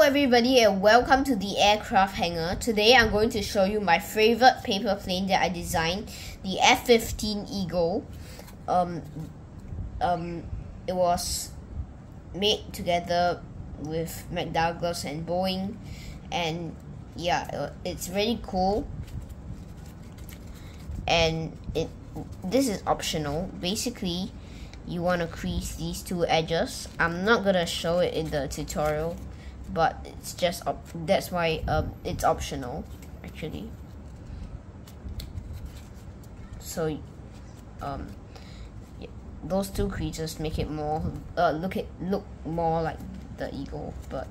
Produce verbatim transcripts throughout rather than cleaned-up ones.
everybody and welcome to the aircraft hangar. Today I'm going to show you my favorite paper plane that I designed, the F fifteen Eagle. Um, um, it was made together with McDouglas and Boeing, and yeah, it's really cool. And it this is optional. Basically, you want to crease these two edges. I'm not gonna show it in the tutorial, but it's just op that's why um it's optional actually. So um yeah, those two creases make it more uh look it look more like the eagle, but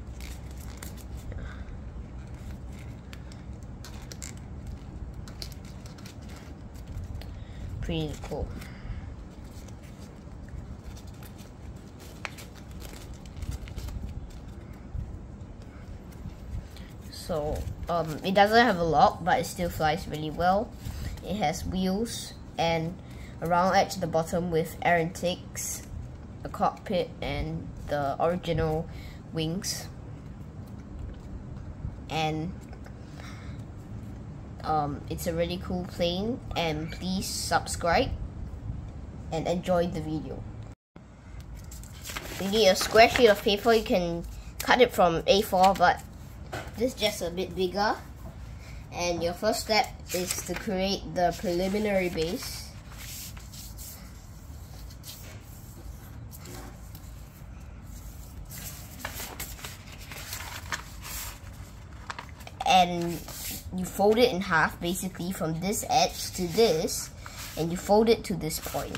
pretty cool. So um, it doesn't have a lock, but it still flies really well. It has wheels and a round edge at the bottom with air intakes, a cockpit, and the original wings. And um, it's a really cool plane. And please subscribe and enjoy the video. You need a square sheet of paper. You can cut it from A four, but this is just a bit bigger. And your first step is to create the preliminary base. And you fold it in half, basically from this edge to this, and you fold it to this point.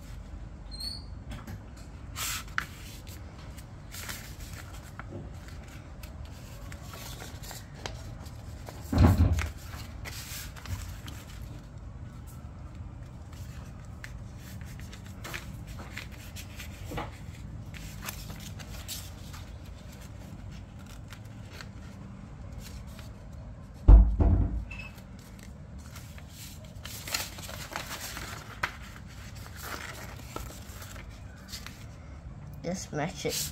Just match it.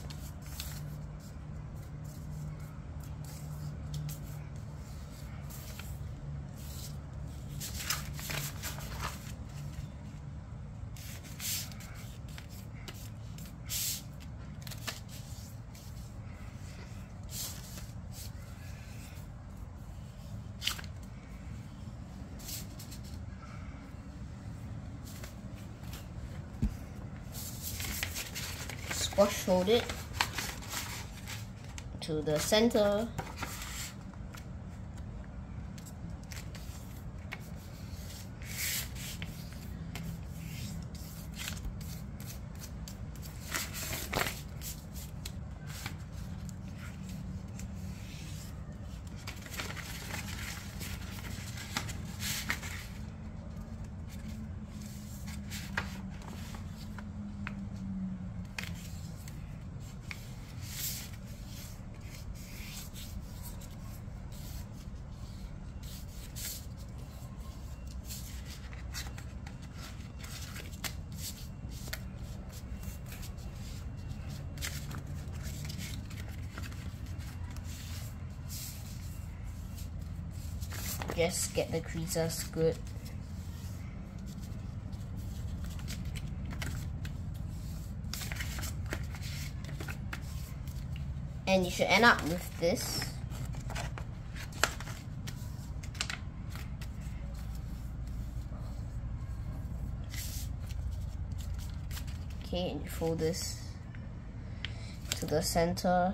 Squash fold it to the center. Just get the creases good. And you should end up with this. Okay, and you fold this to the center.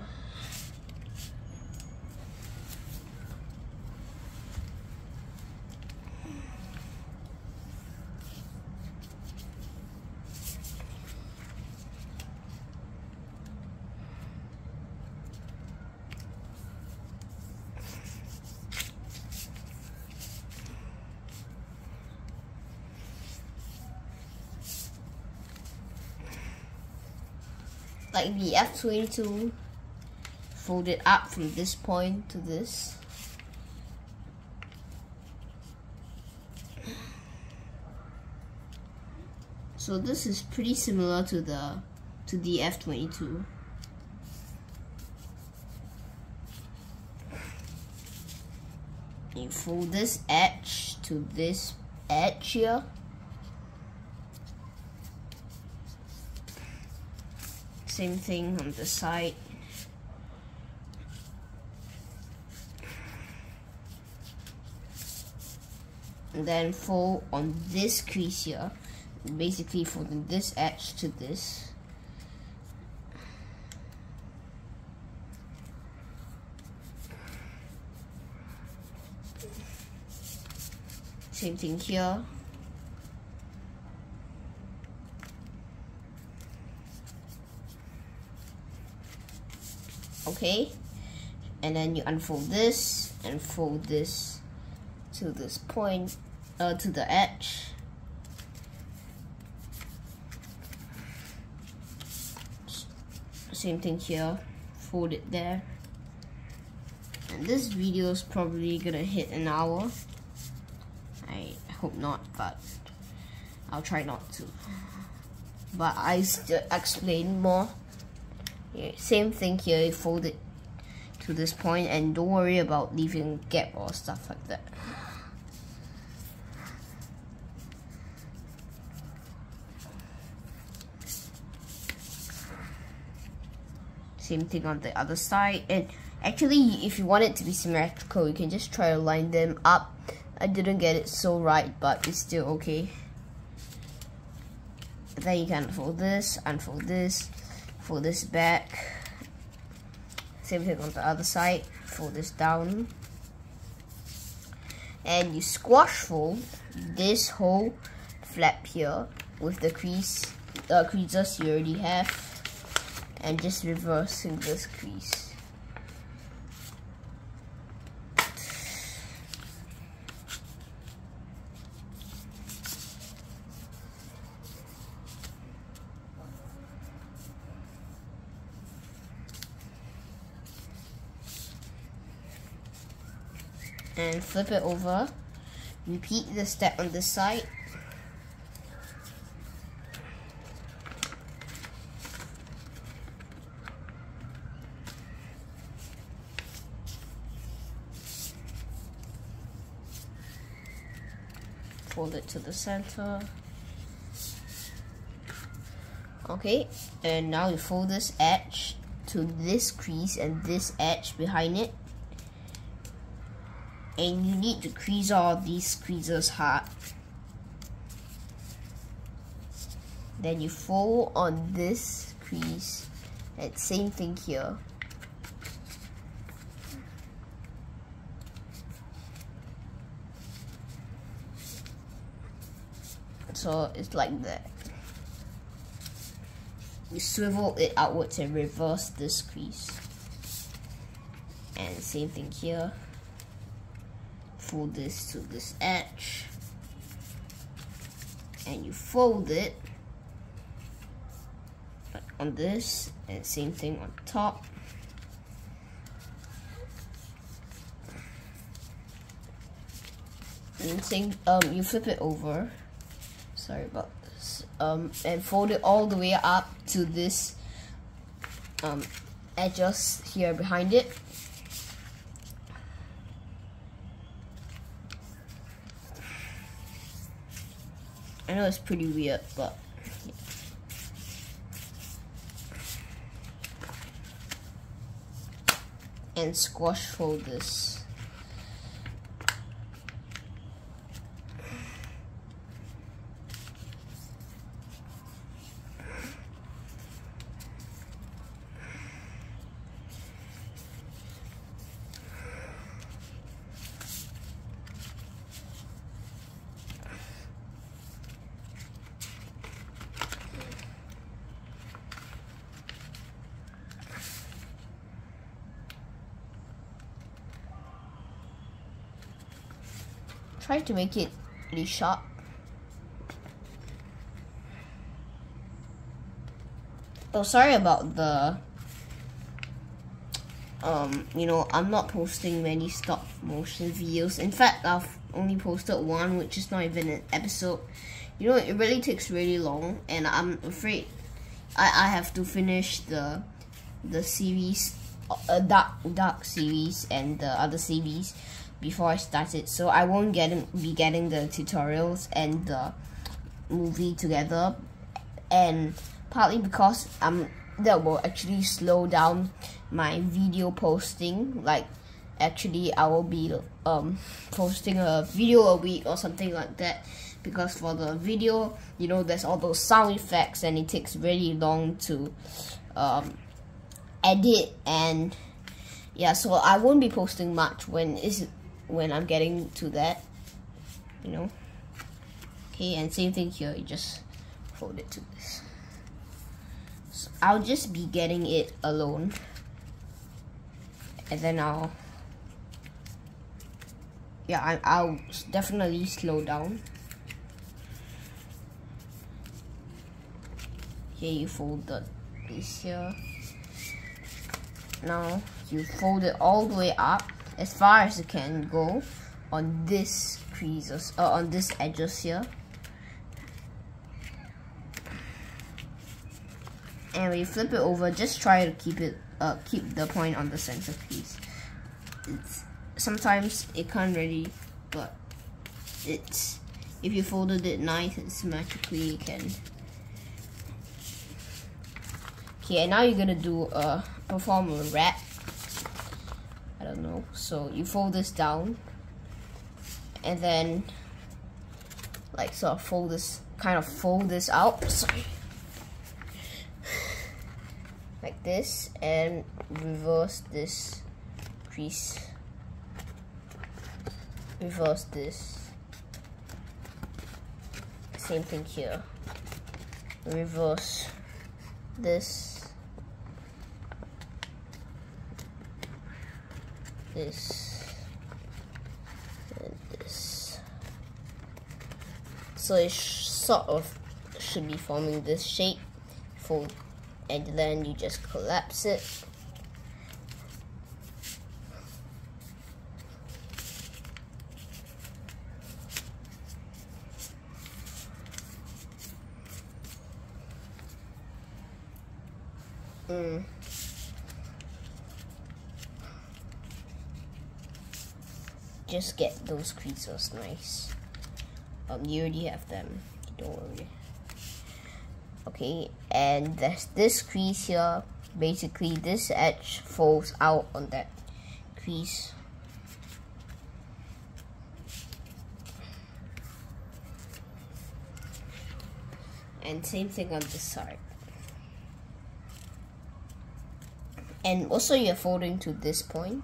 Like the F twenty-two, fold it up from this point to this. So this is pretty similar to the to the F twenty-two. You fold this edge to this edge here. Same thing on the side. And then fold on this crease here. Basically folding this edge to this. Same thing here. Okay, and then you unfold this and fold this to this point, uh, to the edge. Same thing here, fold it there. And this video is probably gonna hit an hour. I hope not, but I'll try not to. But I still explain more. Yeah, same thing here, you fold it to this point and don't worry about leaving a gap or stuff like that. Same thing on the other side. And actually, if you want it to be symmetrical, you can just try to line them up. I didn't get it so right, but it's still okay. Then you can unfold this, unfold this, fold this back. Same thing on the other side. Fold this down. And you squash fold this whole flap here with the crease, uh, creases you already have, and just reversing this crease. And flip it over. Repeat the step on this side. Fold it to the center. Okay, and now you fold this edge to this crease and this edge behind it. And you need to crease all these creases hard. Then you fold on this crease, and same thing here. So it's like that. You swivel it outwards and reverse this crease. And same thing here. Fold this to this edge, and you fold it on this, and same thing on top. And same, um, you flip it over. Sorry about this. Um, and fold it all the way up to this um edges here behind it. I know it's pretty weird, but yeah. And squash fold this. Try to make it really sharp. Oh, sorry about the, um, you know, I'm not posting many stop motion videos. In fact, I've only posted one, which is not even an episode. You know, it really takes really long, and I'm afraid I, I have to finish the the series, uh, dark dark series, and the other series. before I start it, so I won't get be getting the tutorials and the movie together, and partly because um that will actually slow down my video posting. Like, actually I will be um posting a video a week or something like that, because for the video, you know, there's all those sound effects and it takes really long to um edit, and yeah, so I won't be posting much when is when I'm getting to that, you know. Okay, and same thing here, you just fold it to this. So I'll just be getting it alone, and then I'll yeah I, I'll definitely slow down. Here you fold the this here. Now you fold it all the way up as far as you can go on this creases or uh, on this edges here. And when you flip it over, just try to keep it uh, keep the point on the center piece. It's sometimes it can't really, but it's if you folded it nice and symmetrically, you can. Okay, and now you're gonna do a perform a wrap. I don't know. So you fold this down, and then like sort of fold this, kind of fold this out. Sorry. Like this, and reverse this crease. Reverse this. Same thing here. Reverse this. This. And this. So it sh sort of should be forming this shape. Fold. And then you just collapse it. Mm. Just get those creases nice. Um, you already have them, don't worry. Okay, and there's this crease here. Basically, this edge folds out on that crease. And same thing on this side. And also you're folding to this point.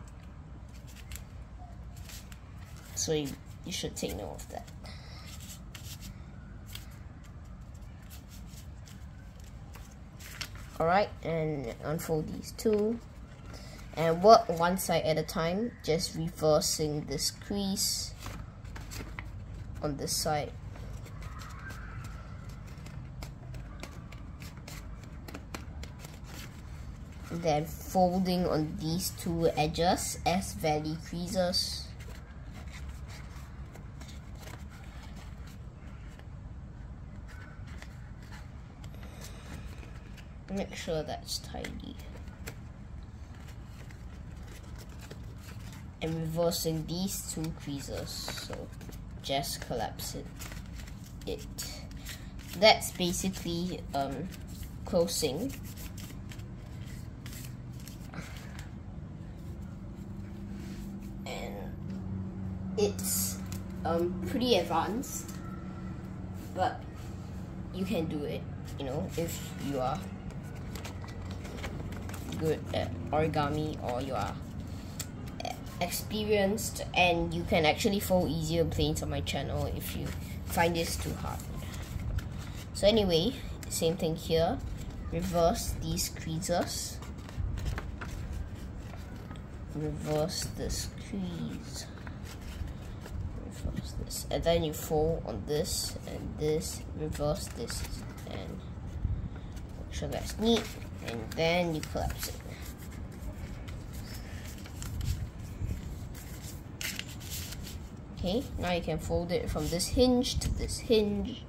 So you, you should take note of that. Alright, and unfold these two. And work one side at a time, just reversing this crease on this side. And then folding on these two edges as valley creases. Make sure that's tidy. And reversing these two creases, so just collapse it. It. That's basically um, closing. And it's um, pretty advanced, but you can do it, you know, if you are good at origami or you are experienced, and you can actually fold easier planes on my channel if you find this too hard. So anyway, same thing here. Reverse these creases. Reverse this crease. Reverse this. And then you fold on this and this. Reverse this and make sure that's neat. And then you collapse it. Okay, now you can fold it from this hinge to this hinge.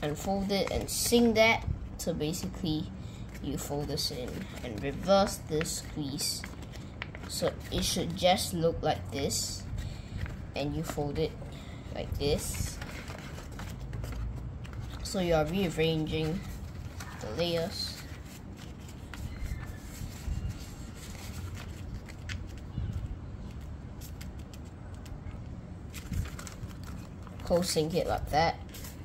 unfold it and sync that. So basically you fold this in and reverse this crease, so it should just look like this, and you fold it like this. So you are rearranging the layers. Close sync it like that.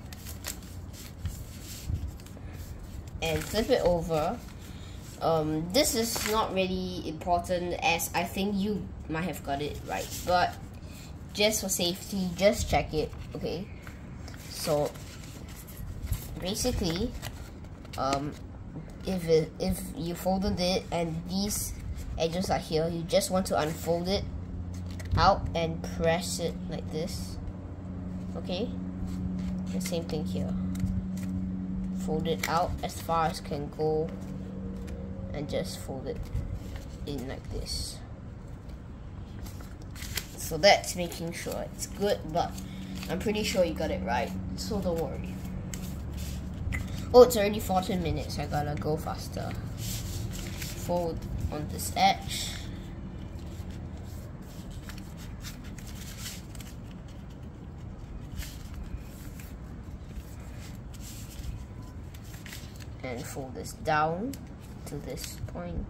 And flip it over. Um, this is not really important, as I think you might have got it right, but just for safety, just check it, okay? So basically, um, if it, if you folded it and these edges are here, you just want to unfold it out and press it like this, okay? The same thing here. Fold it out as far as can go and just fold it in like this. So that's making sure it's good, but I'm pretty sure you got it right, so don't worry. Oh, it's already fourteen minutes, I gotta go faster. Fold on this edge. And fold this down to this point.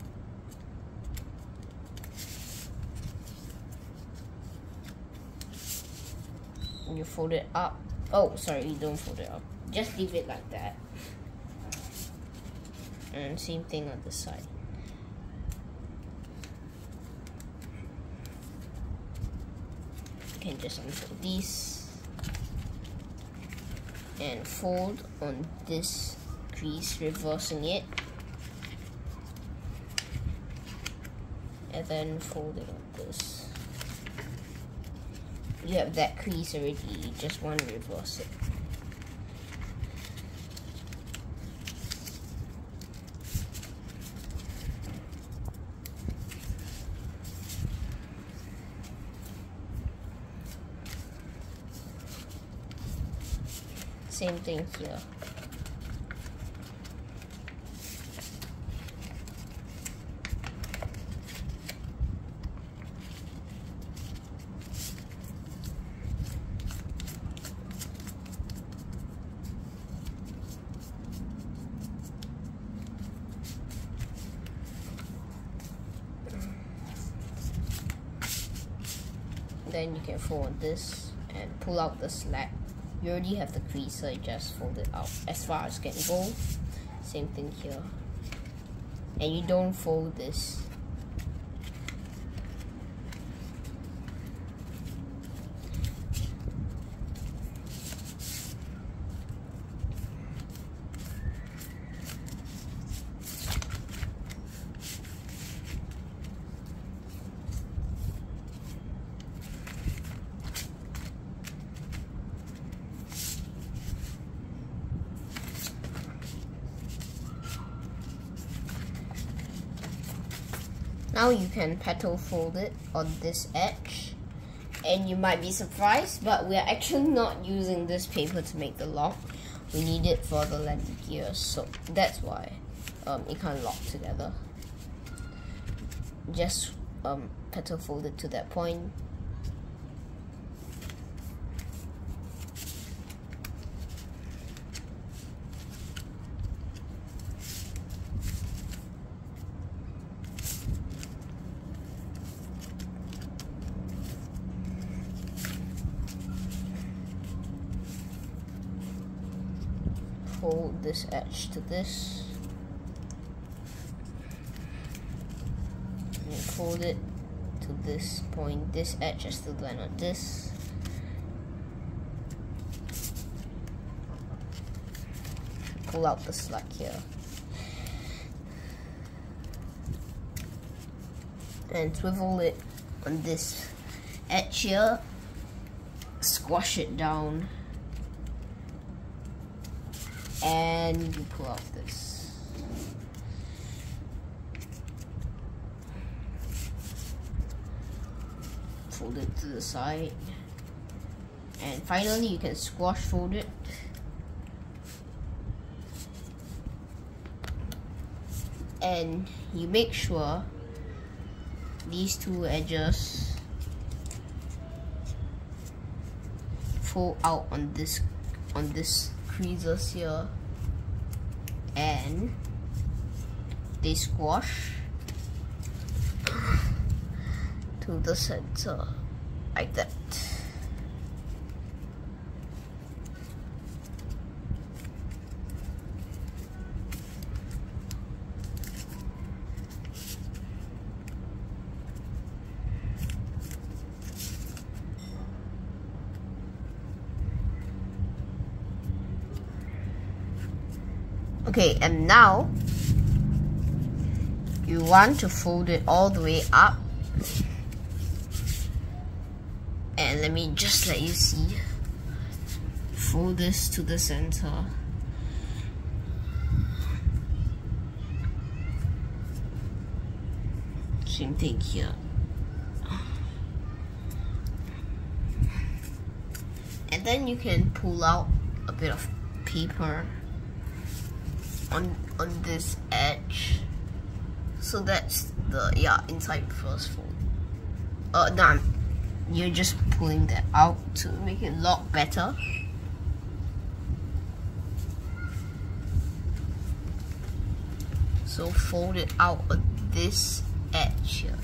And you fold it up. Oh, sorry, you don't fold it up. Just leave it like that. And same thing on the side. You can just unfold these and fold on this crease, reversing it, and then fold it like this. You have that crease already, you just want to reverse it. Same thing here. Then you can fold this and pull out the slack. You already have the crease, so you just fold it out as far as can go. Same thing here. And you don't fold this. Now you can petal fold it on this edge, and you might be surprised, but we are actually not using this paper to make the lock. We need it for the landing gears, so that's why um, it can't lock together. Just um, petal fold it to that point. Fold this edge to this, and fold it to this point. This edge has to land on this. Pull out the slack here, and swivel it on this edge here. Squash it down. And you pull out this. Fold it to the side. And finally you can squash fold it and you make sure these two edges fold out on this on this creases here, and they squash to the center like that. Okay, and now you want to fold it all the way up, and let me just let you see. Fold this to the center. Same thing here. And then you can pull out a bit of paper on on this edge. So that's the yeah inside first fold. Uh, no, you're just pulling that out to make it lock better. So fold it out on this edge here.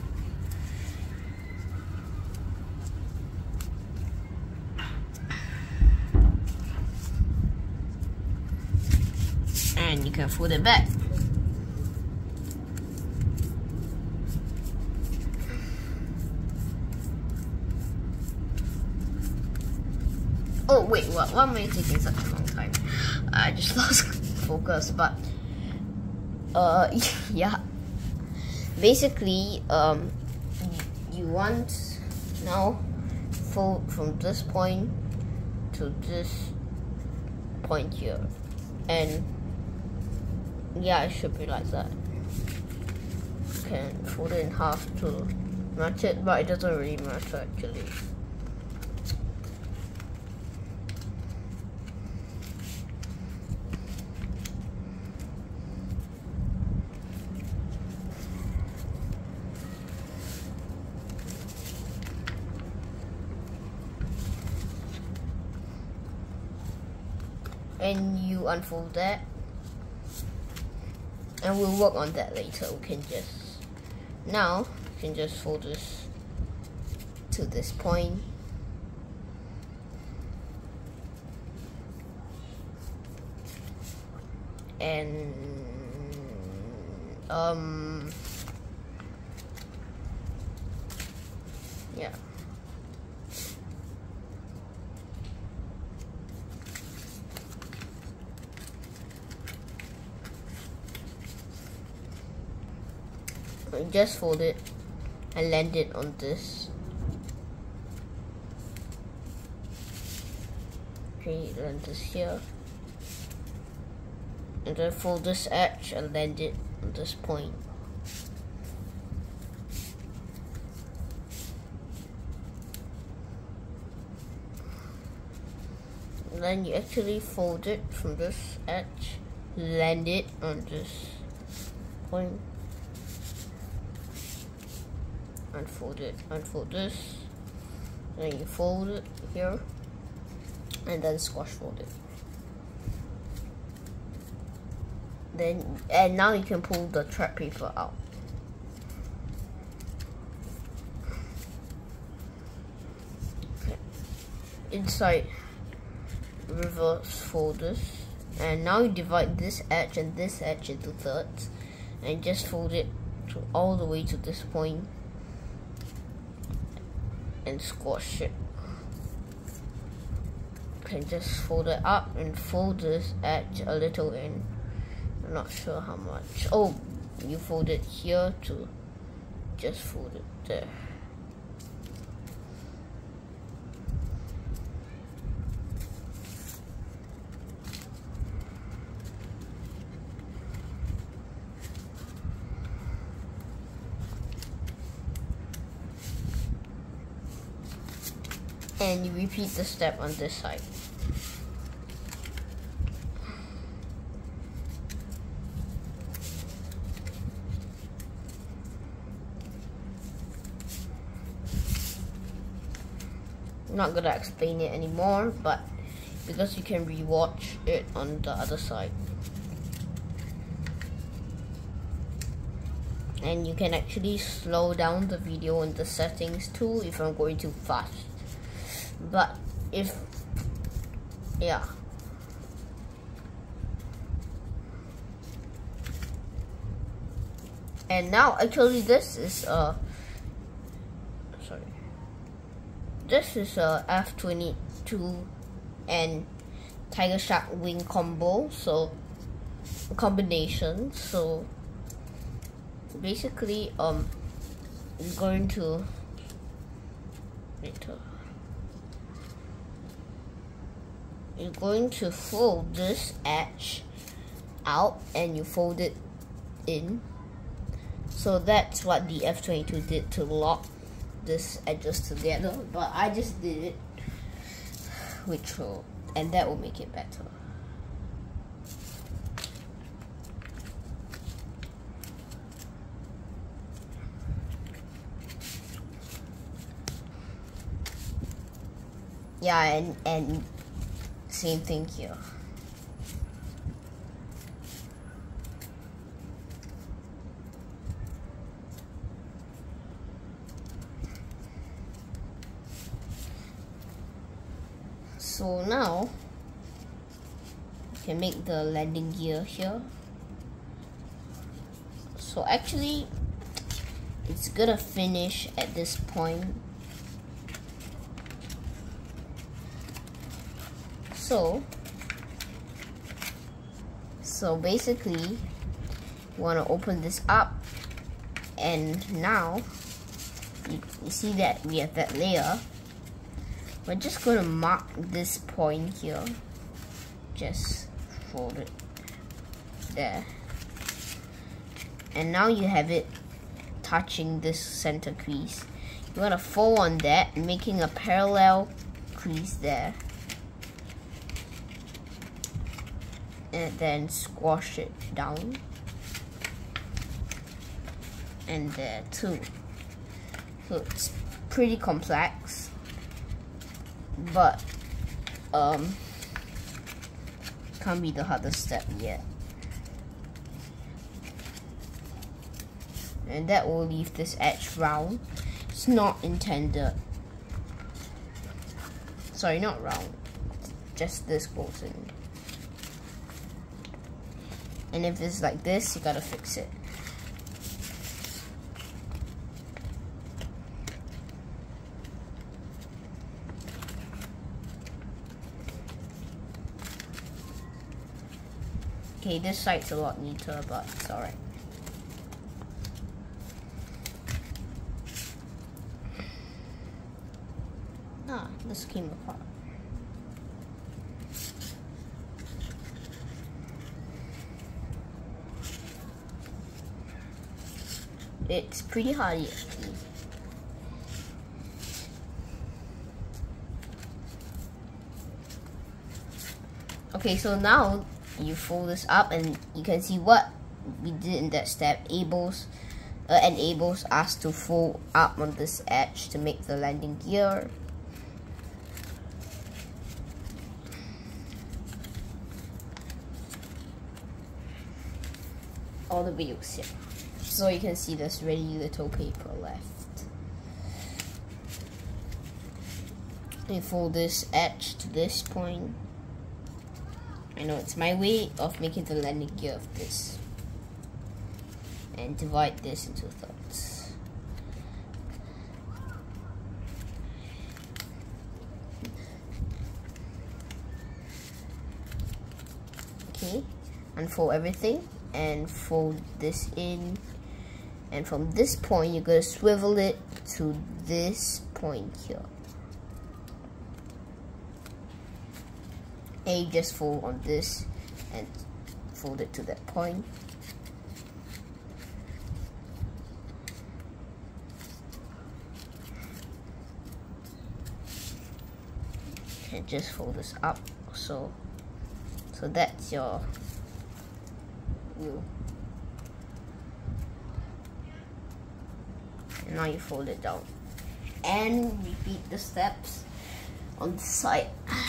And you can fold it back. Oh wait, what? Why am I taking such a long time? I just lost focus, but uh, yeah. Basically, um, you want now fold from this point to this point here, and yeah, it should be like that. You can fold it in half to match it, but it doesn't really matter actually. And you unfold that, and we'll work on that later. We can just now you can just fold this to this point, and um yeah. Just fold it and land it on this. Okay, land this here, and then fold this edge and land it on this point. And then you actually fold it from this edge, land it on this point. Unfold it, unfold this, and then you fold it here, and then squash fold it. Then, and now you can pull the trap paper out. Okay. Inside, reverse fold this, and now you divide this edge and this edge into thirds, and just fold it to all the way to this point. And squash it. Okay, just fold it up and fold this edge a little in. I'm not sure how much. Oh, you fold it here to just fold it there. And you repeat the step on this side. I'm not gonna explain it anymore, but because you can rewatch it on the other side. And you can actually slow down the video in the settings too if I'm going too fast. But if, yeah. And now actually this is a, sorry. This is a F twenty-two and Tiger Shark wing combo, so combination. So basically, um, you're going to later. You're going to fold this edge out, and you fold it in. So that's what the F twenty-two did to lock this edges together, but I just did it, which will, and that will make it better. Yeah, and and same thing here. So now you can make the landing gear here. So actually it's gonna finish at this point. So so basically you want to open this up, and now you, you see that we have that layer. We're just going to mark this point here, just fold it there, and now you have it touching this center crease. You want to fold on that, making a parallel crease there, and then squash it down, and there too. So it's pretty complex, but um, can't be the hardest step yet. And that will leave this edge round. It's not intended. Sorry, not round. Just this goes in. And if it's like this, you gotta fix it. Okay, this side's a lot neater, but it's alright. Ah, this came apart. It's pretty hardy actually. Okay, so now you fold this up, and you can see what we did in that step enables uh, enables us to fold up on this edge to make the landing gear. All the way here. So you can see there's really little paper left. You fold this edge to this point. I know it's my way of making the landing gear of this. And divide this into thirds. Okay, unfold everything and fold this in. And from this point, you're gonna swivel it to this point here. And you just fold on this and fold it to that point. And just fold this up, so so that's your wheel. And now you fold it down and repeat the steps on the side.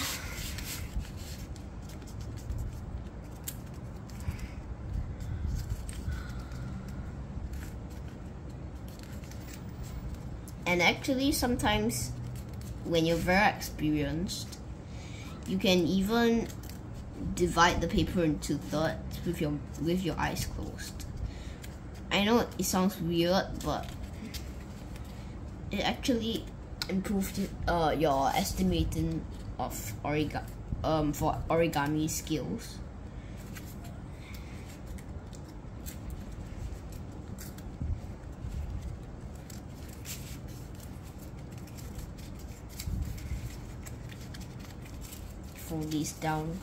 And actually, sometimes when you're very experienced, you can even divide the paper into thirds with your with your eyes closed. I know it sounds weird, but it actually improves uh, your estimating of origami um for origami skills. Fold these down.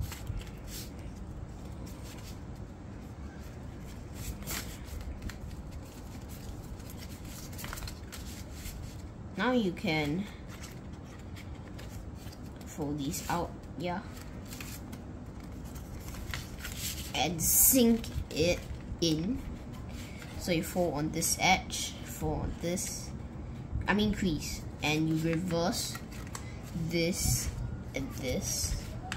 Now you can fold these out, yeah, and sink it in. So you fold on this edge, fold on this, I mean crease, and you reverse this and this.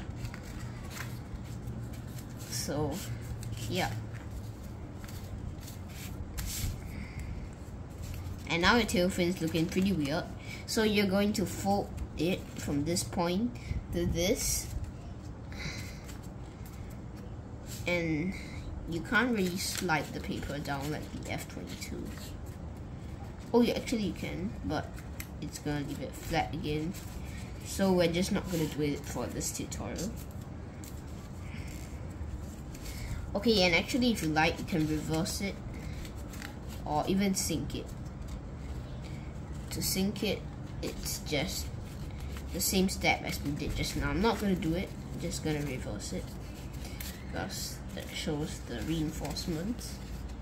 So yeah, and now your tail fin is looking pretty weird. So you're going to fold it from this point to this, and you can't really slide the paper down like the F twenty-two. Oh yeah, actually you can, but it's gonna leave it flat again. So we're just not gonna do it for this tutorial. Okay, and actually if you like, you can reverse it or even sink it. To sink it, it's just the same step as we did just now. I'm not gonna do it, I'm just gonna reverse it because that shows the reinforcements.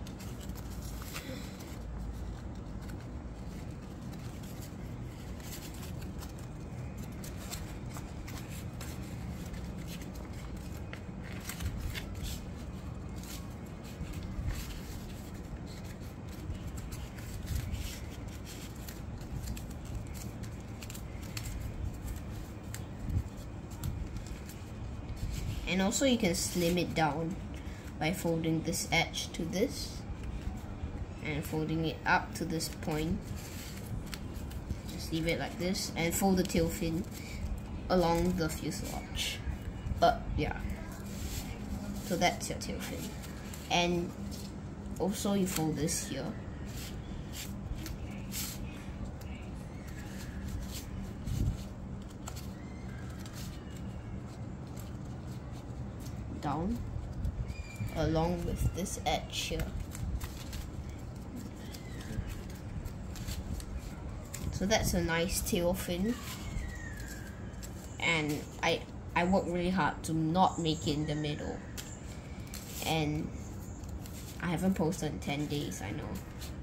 And also you can slim it down by folding this edge to this and folding it up to this point. Just leave it like this and fold the tail fin along the fuselage. Uh, yeah. So that's your tail fin. And also you fold this here. Down along with this edge here. So that's a nice tail fin, and I I worked really hard to not make it in the middle, and I haven't posted in ten days, I know.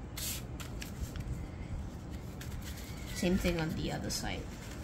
Same thing on the other side.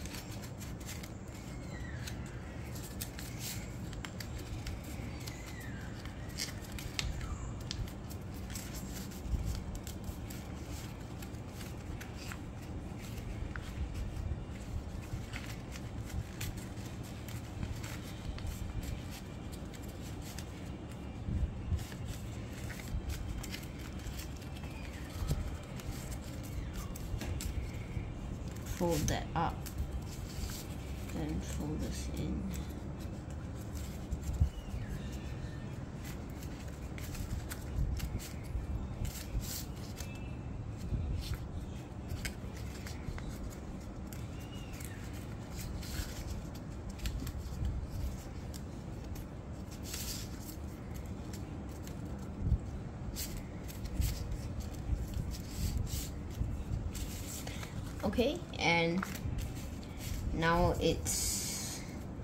Fold that up, then fold this in. Okay, and now it's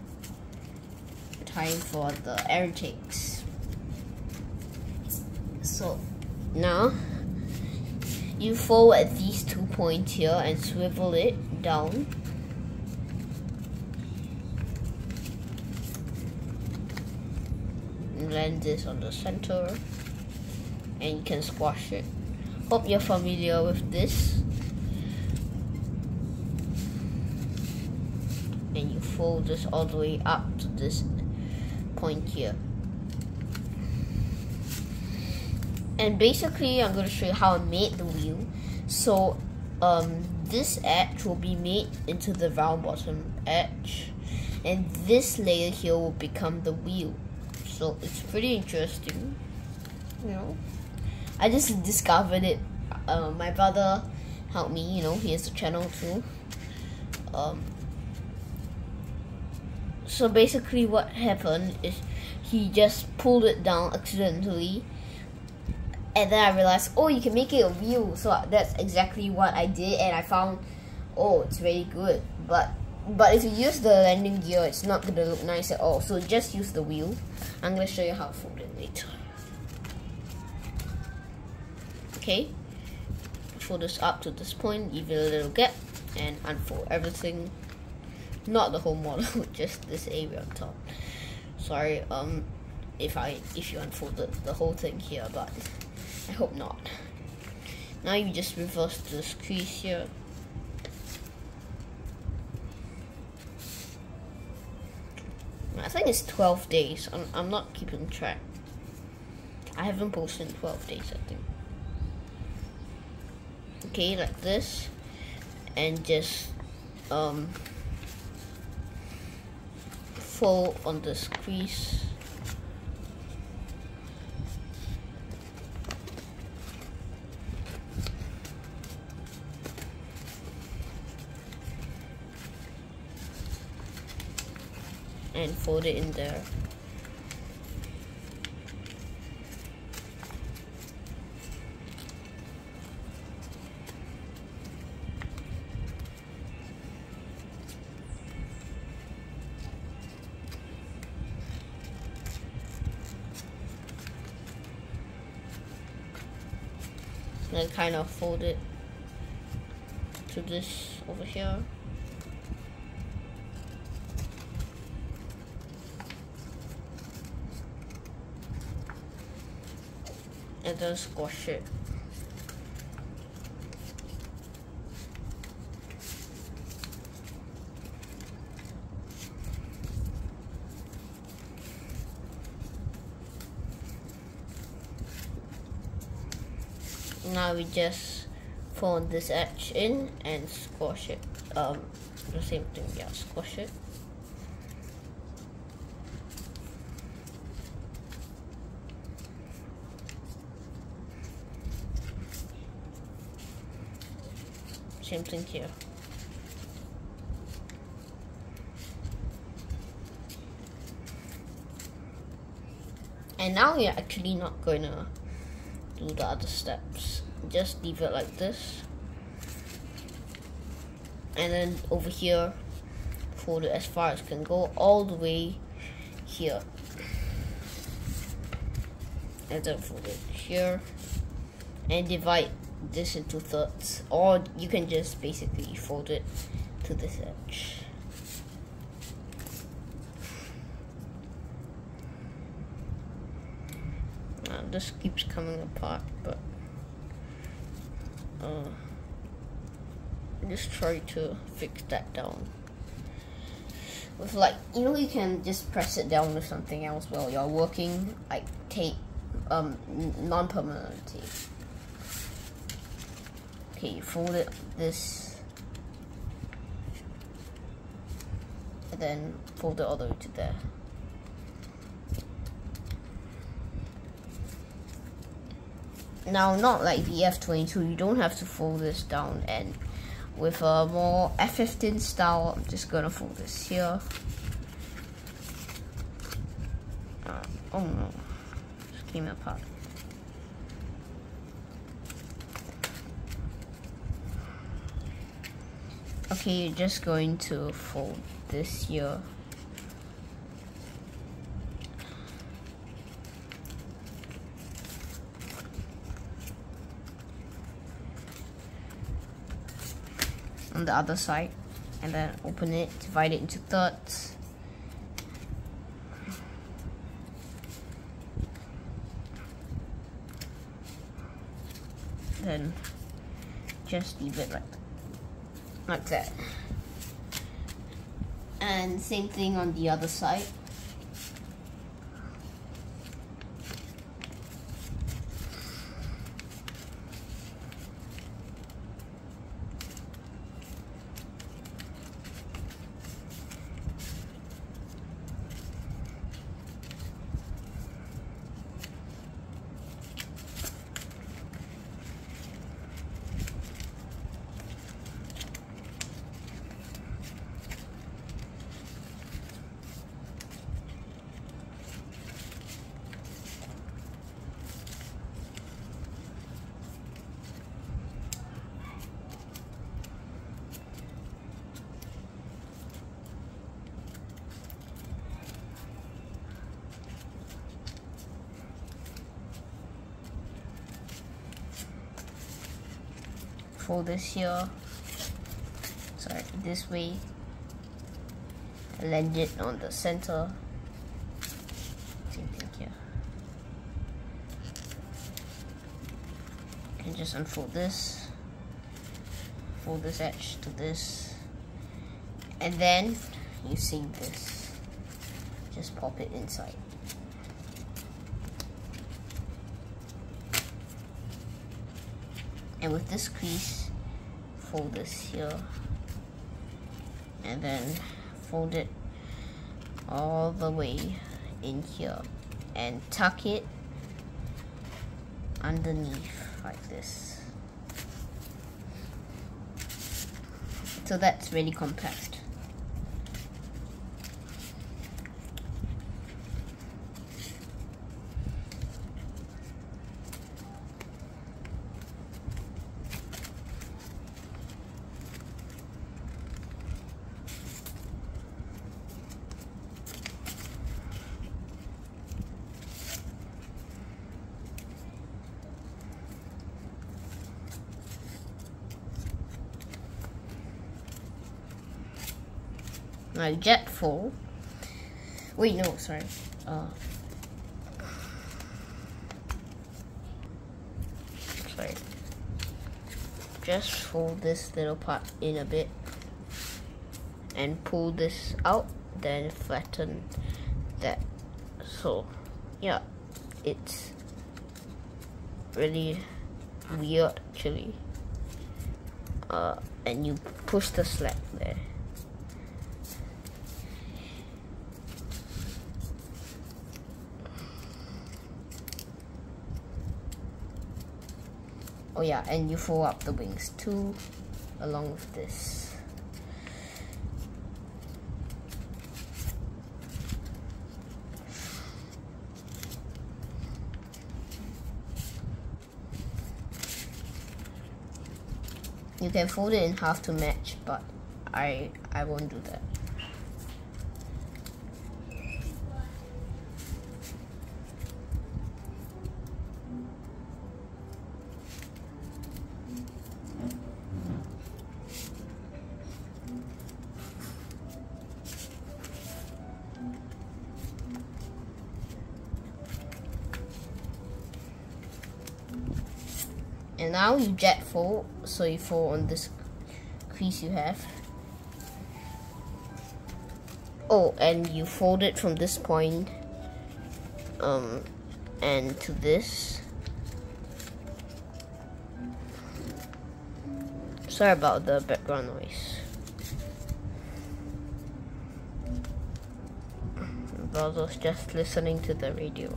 time for the air intakes. So now you fold at these two points here and swivel it down. And land this on the center, and you can squash it. Hope you're familiar with this. fold this all the way up to this point here. And basically I'm going to show you how I made the wheel. So um, this edge will be made into the round bottom edge, and this layer here will become the wheel. So it's pretty interesting, you know. I just discovered it. Uh, my brother helped me, you know, he has a channel too. Um, so basically what happened is he just pulled it down accidentally, and then I realized, oh, you can make it a wheel. So that's exactly what I did, and I found, oh, it's really good. But but if you use the landing gear, it's not gonna look nice at all. So just use the wheel. I'm gonna show you how to fold it later. Okay, fold this up to this point, leave it a little gap, and unfold everything. Not the whole model, just this area on top. Sorry, um, if I if you unfolded the whole thing here, but I hope not. Now you just reverse this crease here. I think it's twelve days. I'm, I'm not keeping track. I haven't posted in twelve days, I think. Okay, like this, and just um, fold on this crease. And fold it in there. And then kind of fold it to this over here. And then squash it. Now we just fold this edge in and squash it. Um, the same thing, yeah, squash it. Same thing here. And now we're actually not gonna do the other steps. Just leave it like this. And then over here, fold it as far as can go, all the way here. And then fold it here. And divide this into thirds, or you can just basically fold it to this edge. Now this keeps coming apart, but uh, just try to fix that down with, like, you know, you can just press it down with something else while you're working, like tape, um, non-permanent tape. Okay, you fold it like this, and then fold it all the way to there. Now, not like the F twenty-two, you don't have to fold this down, and with a more F fifteen style, I'm just gonna fold this here. Uh, oh no, just came apart. Okay, you're just going to fold this here. On the other side, and then open it, divide it into thirds. Then just leave it like like that. And And same thing on the other side. Fold this here, sorry, this way, land it on the center. Same thing here. You can just unfold this, fold this edge to this, and then using this, just pop it inside. And with this crease, fold this here, and then fold it all the way in here, and tuck it underneath like this. So that's really compact. Now jet fold. Wait, no, sorry. Uh, sorry. Just fold this little part in a bit and pull this out, then flatten that. So, yeah, it's really weird actually. Uh, and you push the slack there. Oh yeah, and you fold up the wings too, along with this. You can fold it in half to match, but I I won't do that. And now you jet fold, so you fold on this crease you have. Oh, and you fold it from this point um, and to this. Sorry about the background noise. I was just listening to the radio.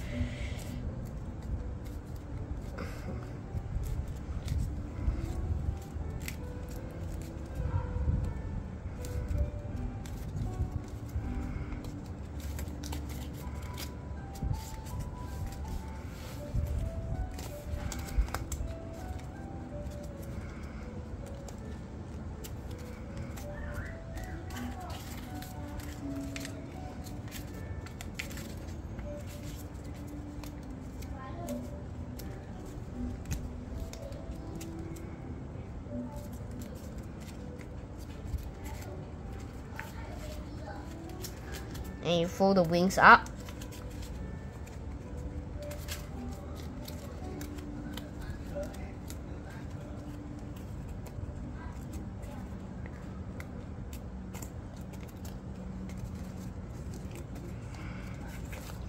And you fold the wings up.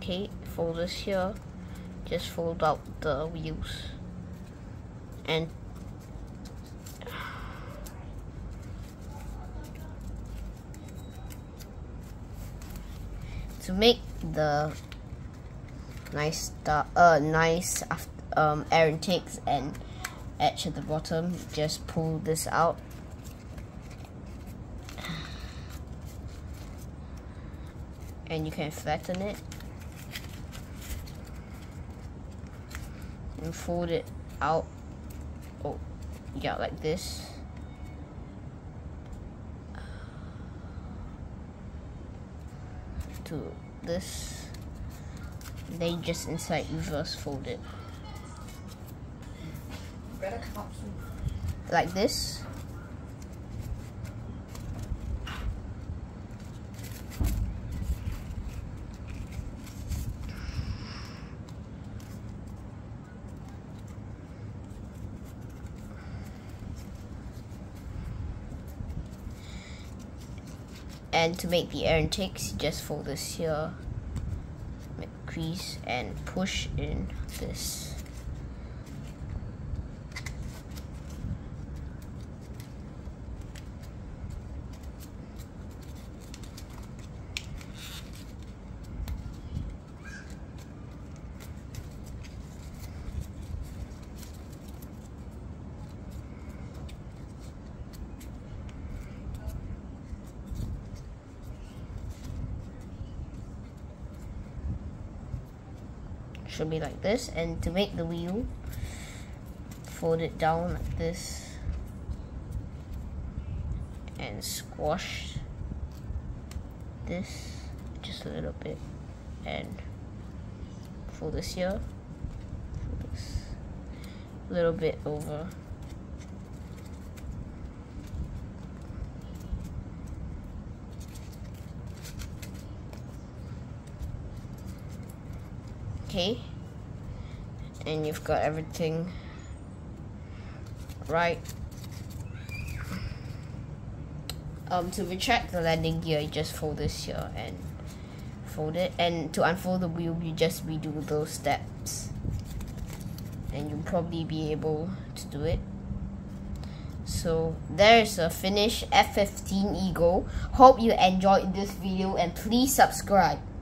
Okay, fold this here, just fold out the wheels, and to make the nice star, uh, nice um, air intakes and edge at the bottom, just pull this out. And you can flatten it and fold it out. Oh, yeah, like this. To this, they just inside reverse fold it like this. And to make the air intakes, just fold this here, make crease, and push in this. Should be like this. And to make the wheel, fold it down like this and squash this just a little bit, and fold this here, fold this a little bit over. Okay, and you've got everything right. Um, to retract the landing gear, you just fold this here and fold it, and to unfold the wheel, you just redo those steps, and you'll probably be able to do it. So there's a finished F fifteen Eagle. Hope you enjoyed this video, and please subscribe.